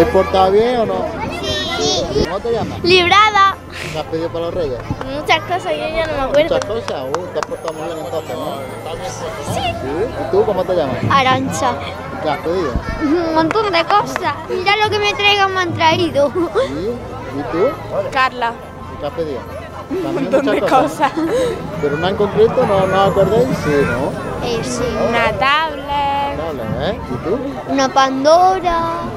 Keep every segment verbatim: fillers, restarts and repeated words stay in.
habéis portado bien o no? Sí. ¿Cómo te llamas? Librada. ¿Qué has pedido para los reyes? Muchas cosas, yo ya no me acuerdo. Muchas cosas. Uh, te has portado muy bien entonces, ¿no? Sí. ¿Sí? ¿Y tú cómo te llamas? Arancha. ¿Qué has pedido? Un montón de cosas. Mira lo que me traigan, me han traído. ¿Sí? ¿Y tú? Carla. ¿Qué has pedido? Un montón de cosas. ¿Pero una en concreto no, no os acordáis? Sí, ¿no? Eh, sí. Una tablet. Vale, ¿eh? ¿Y tú? Una Pandora.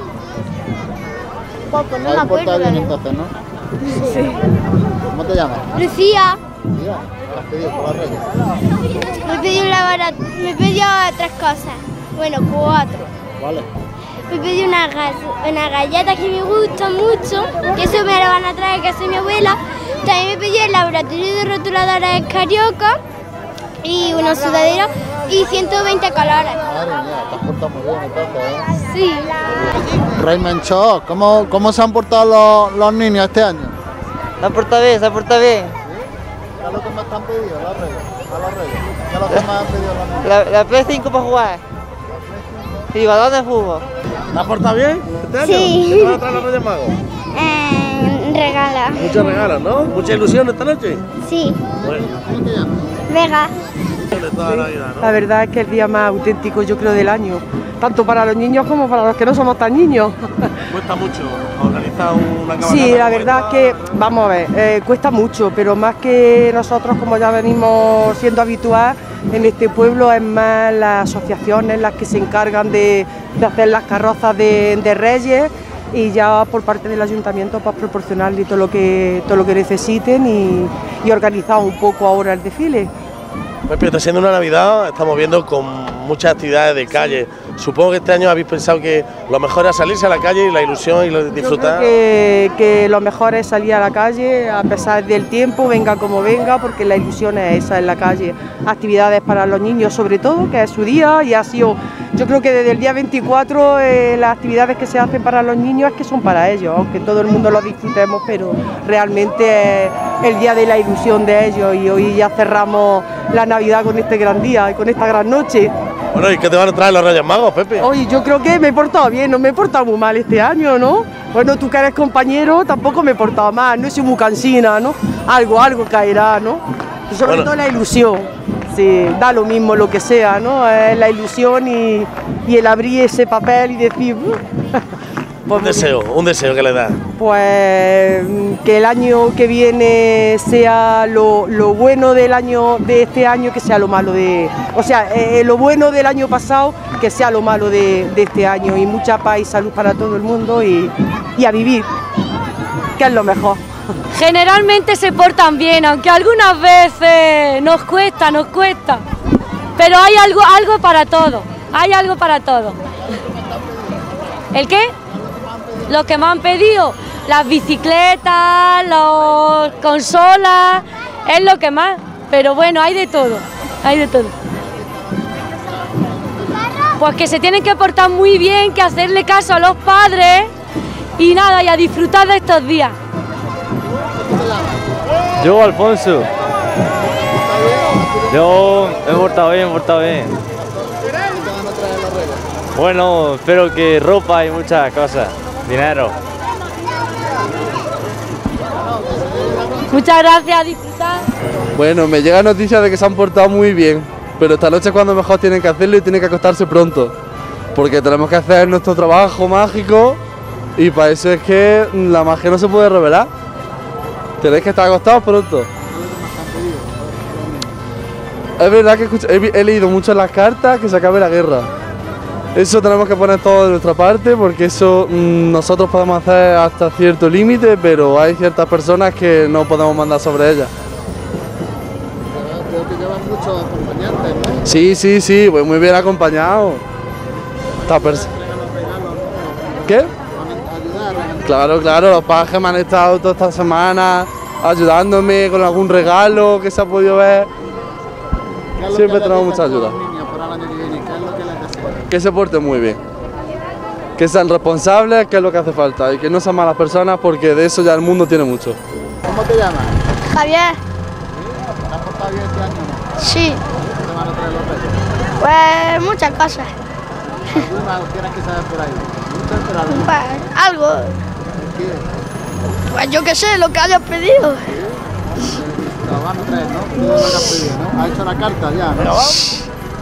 Pues, pues no me ¿Habéis acuerdo. portado bien ¿no? entonces, no? Sí. ¿Cómo te llamas? Lucía. Mira, ¿qué has pedido para los reyes? Me pidió una barata. Me pidió tres cosas. Bueno, cuatro. Vale. Me pidió una, gas- una galleta que me gusta mucho, que eso me la van a traer, que hace mi abuela. También me pidió el laboratorio de rotuladora de Carioca y unos sudaderos y ciento veinte colores. Madre mía, te has portado muy bien entonces, ¿eh? Sí. Rayman Show, ¿cómo, ¿cómo se han portado los, los niños este año? Se ha portado bien, se ha portado bien. ¿Qué es lo que más te han pedido los reyes? A los reyes. ¿Qué es lo que más han pedido los niños? La, la Play cinco para jugar. Y balón de fútbol. ¿Te has portado bien este año? Sí. ¿Qué te van a traer los Reyes Magos? Eh, regala. Muchos regalos, ¿no? Mucha ilusión esta noche. Sí. Bueno, ¿Cómo te llamas? Vega. de toda la vida, ¿no? La verdad es que es el día más auténtico, yo creo, del año, tanto para los niños como para los que no somos tan niños. Cuesta mucho organizar una cabalgata. Sí, la como verdad esta. es que, vamos a ver, eh, cuesta mucho, pero más que nosotros, como ya venimos siendo habituales, en este pueblo es más las asociaciones las que se encargan de, de hacer las carrozas de, de Reyes, y ya por parte del ayuntamiento para proporcionarle todo lo que todo lo que necesiten y, y organizar un poco ahora el desfile. Pepe, está siendo una Navidad, estamos viendo con muchas actividades de calle. Supongo que este año habéis pensado que lo mejor es salirse a la calle y la ilusión y lo de disfrutar. Yo creo que, que lo mejor es salir a la calle a pesar del tiempo, venga como venga, porque la ilusión es esa en la calle. Actividades para los niños sobre todo, que es su día, y ha sido, yo creo que desde el día veinticuatro eh, las actividades que se hacen para los niños es que son para ellos, aunque todo el mundo lo disfrutemos, pero realmente es el día de la ilusión de ellos, y hoy ya cerramos la Navidad con este gran día y con esta gran noche. Bueno, ¿y qué te van a traer los Reyes Magos, Pepe? Oye, yo creo que me he portado bien, no me he portado muy mal este año, ¿no? Bueno, tú que eres compañero, tampoco me he portado mal, no soy muy cansina, ¿no? Algo, algo caerá, ¿no? Y sobre Bueno. todo la ilusión, sí, da lo mismo lo que sea, ¿no? Es la ilusión y, y el abrir ese papel y decir... "Uh". Pues Un deseo, un deseo que le das. Pues que el año que viene sea lo, lo bueno del año de este año, que sea lo malo de, o sea, eh, lo bueno del año pasado, que sea lo malo de, de este año, y mucha paz y salud para todo el mundo, y, y a vivir, que es lo mejor. Generalmente se portan bien, aunque algunas veces nos cuesta, nos cuesta, pero hay algo, algo para todo, hay algo para todo. ¿El qué? Los que me han pedido, las bicicletas, las consolas, es lo que más, pero bueno, hay de todo, hay de todo. Pues que se tienen que portar muy bien, que hacerle caso a los padres y nada, y a disfrutar de estos días. Yo, Alfonso. Yo me he portado bien, me he portado bien. Bueno, espero que ropa y muchas cosas. Dinero. Muchas gracias, a disfrutar. Bueno, me llega noticia de que se han portado muy bien, pero esta noche es cuando mejor tienen que hacerlo y tienen que acostarse pronto, porque tenemos que hacer nuestro trabajo mágico y para eso es que la magia no se puede revelar. Tenéis que estar acostados pronto. Es verdad que escucha- he, he leído mucho en las cartas que se acabe la guerra. Eso tenemos que poner todo de nuestra parte, porque eso mmm, nosotros podemos hacer hasta cierto límite, pero hay ciertas personas que no podemos mandar sobre ellas. Creo que llevan muchos acompañantes, ¿no? Sí, sí, sí, voy muy bien acompañado. Esta pers- ¿Qué? Claro, claro, los pajes me han estado toda esta semana ayudándome con algún regalo que se ha podido ver. ¿Qué es lo Siempre que tenemos le mucha dices tú a ayuda. los niños para el año que viene? ¿Qué es lo que les deseas? Que se porten muy bien, que sean responsables, que es lo que hace falta, y que no sean malas personas, porque de eso ya el mundo tiene mucho. ¿Cómo te llamas? Javier. ¿Te has portado bien este año o no? Sí. ¿Qué te van a traer los reyes? Pues muchas cosas. ¿Alguna tienes que saber por ahí? Algo. Pues yo qué sé, lo que hayas pedido. Te lo van a traer, ¿no? Tú lo que has pedido, ¿no? Ha hecho la carta ya, ¿no? Venga, vamos.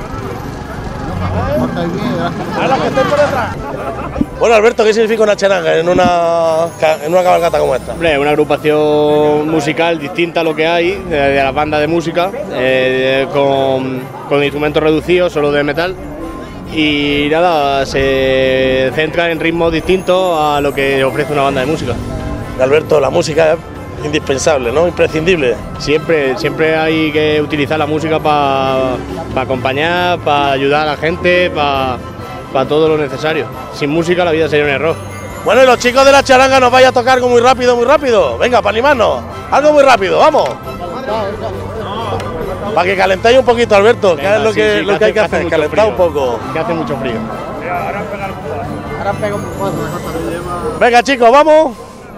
Portáis bien, gracias. Bueno, Alberto, ¿qué significa una charanga en una, en una cabalgata como esta? Hombre, una agrupación musical distinta a lo que hay de, de las bandas de música, eh, con, con instrumentos reducidos, solo de metal. Y nada, se centra en ritmos distintos a lo que ofrece una banda de música. Alberto, la música es indispensable, ¿no? Imprescindible. Siempre, siempre hay que utilizar la música para pa acompañar, para ayudar a la gente, para pa todo lo necesario. Sin música la vida sería un error. Bueno, y los chicos de la charanga nos vaya a tocar algo muy rápido, muy rápido. Venga, para animarnos. Algo muy rápido, vamos. Para que calentéis un poquito, Alberto, que Venga, es lo sí, que, sí, lo que hay que hacer, calentar un poco. Que hace mucho frío. Ahora pega un poco. Venga, chicos, vamos.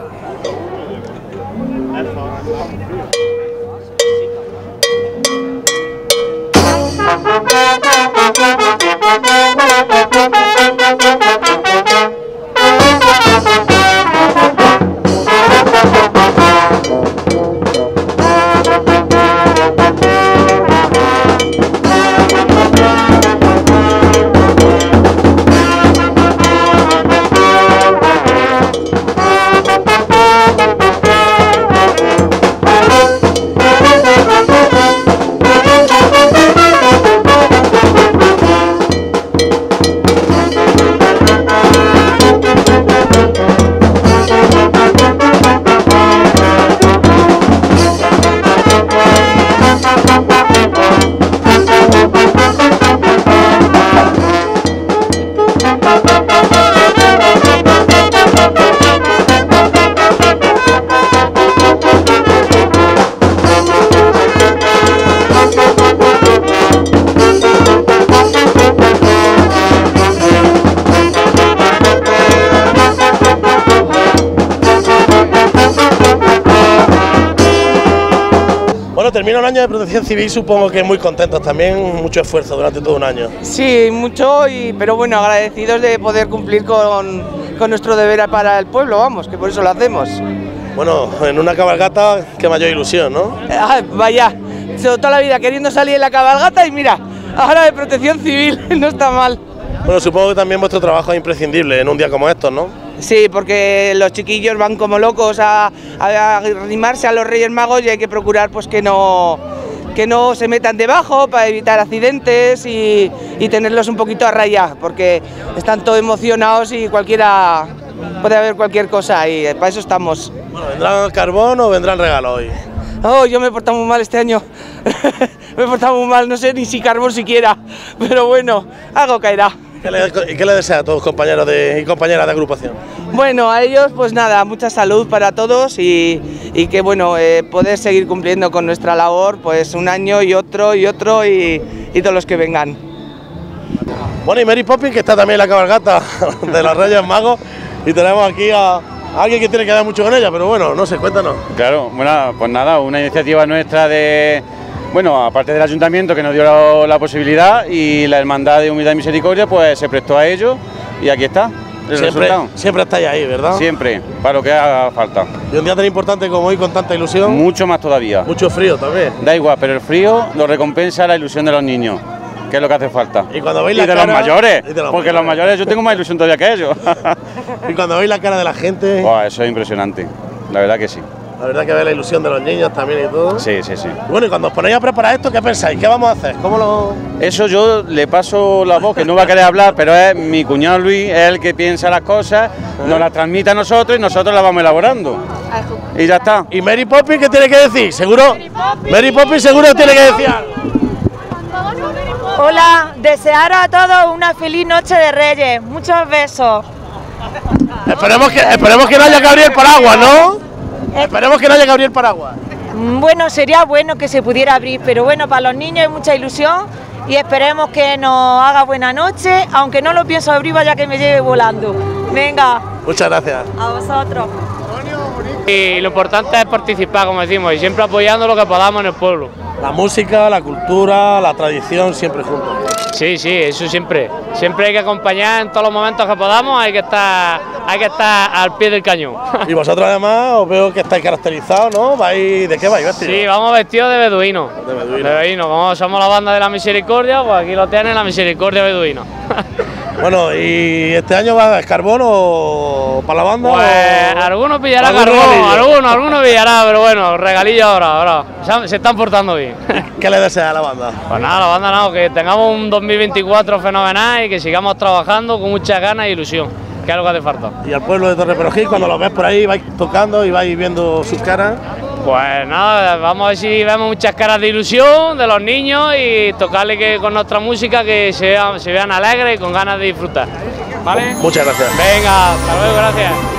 Termina un año de protección civil, supongo que muy contentos también, mucho esfuerzo durante todo un año. Sí, mucho, y, pero bueno, agradecidos de poder cumplir con, con nuestro deber para el pueblo, vamos, que por eso lo hacemos. Bueno, en una cabalgata, qué mayor ilusión, ¿no? Ah, vaya, toda la vida queriendo salir en la cabalgata y mira, ahora de protección civil, no está mal. Bueno, supongo que también vuestro trabajo es imprescindible en un día como estos, ¿no? Sí, porque los chiquillos van como locos a, a arrimarse a los Reyes Magos y hay que procurar pues que no, que no se metan debajo para evitar accidentes y, y tenerlos un poquito a raya, porque están todos emocionados y cualquiera puede haber cualquier cosa y para eso estamos. Bueno, ¿vendrán carbón o vendrán regalos hoy? Oh, yo me he portado muy mal este año, me he portado muy mal, no sé ni si carbón siquiera, pero bueno, algo caerá. ¿Qué le, ¿Y qué le desea a todos compañeros de, y compañeras de agrupación? Bueno, a ellos pues nada, mucha salud para todos y, y que bueno, eh, poder seguir cumpliendo con nuestra labor pues un año y otro y otro y, y todos los que vengan. Bueno, y Mary Poppins, que está también en la cabalgata de los Reyes Magos, y tenemos aquí a, a alguien que tiene que ver mucho con ella, pero bueno, no sé, cuéntanos. Claro, bueno, pues nada, una iniciativa nuestra de... Bueno, aparte del ayuntamiento que nos dio la, la posibilidad y la Hermandad de Humildad y Misericordia, pues se prestó a ello y aquí está el siempre, resultado. Siempre estáis ahí, ¿verdad? Siempre, para lo que haga falta. Y un día tan importante como hoy, con tanta ilusión. Mucho más todavía. Mucho frío también. Da igual, pero el frío lo recompensa la ilusión de los niños, que es lo que hace falta. Y cuando veis y la de cara, los mayores, y de los porque mayores. los mayores yo tengo más ilusión todavía que ellos. Y cuando veis la cara de la gente. Buah, eso es impresionante, la verdad que sí. La verdad que ve la ilusión de los niños también y todo. Sí, sí, sí. Bueno, y cuando os ponéis a preparar esto, ¿qué pensáis? ¿Qué vamos a hacer? ¿Cómo lo...? Eso yo le paso la voz, que no va a querer hablar, pero es mi cuñado Luis, es el que piensa las cosas, nos las transmite a nosotros y nosotros las vamos elaborando. Y ya está. ¿Y Mary Poppins qué tiene que decir? ¿Seguro? Mary Poppins seguro tiene que decir algo. Hola, desear a todos una feliz noche de Reyes. Muchos besos. Esperemos que, esperemos que no haya que abrir el paraguas, ¿no? Esperemos que no haya que abrir el paraguas. Bueno, sería bueno que se pudiera abrir, pero bueno, para los niños hay mucha ilusión y esperemos que nos haga buena noche, aunque no lo pienso abrir, vaya que me lleve volando. Venga. Muchas gracias. A vosotros. Y lo importante es participar, como decimos, y siempre apoyando lo que podamos en el pueblo. La música, la cultura, la tradición, siempre juntos. Sí, sí, eso siempre. Siempre hay que acompañar en todos los momentos que podamos, hay que estar, hay que estar al pie del cañón. Y vosotros además os veo que estáis caracterizados, ¿no? ¿Vais, ¿De qué vais vestidos? Sí, vamos vestidos de beduino. De beduino. De beduino. Como somos la banda de la Misericordia, pues aquí lo tienen, la Misericordia Beduino. Bueno, ¿y este año va a carbón o para la banda? Pues o... algunos pillará ¿Algún carbón, regalillo? algunos, algunos pillará, pero bueno, regalillo ahora, ahora. Se, se están portando bien. ¿Qué le deseas a la banda? Pues nada, la banda no, que tengamos un dos mil veinticuatro fenomenal y que sigamos trabajando con muchas ganas e ilusión, que es lo que hace falta. ¿Y al pueblo de Torreperogil, cuando los ves por ahí, vais tocando y vais viendo sus caras? Pues nada, vamos a ver si vemos muchas caras de ilusión de los niños y tocarle que con nuestra música que se vean, se vean alegres y con ganas de disfrutar. ¿Vale? Muchas gracias. Venga, hasta luego, gracias.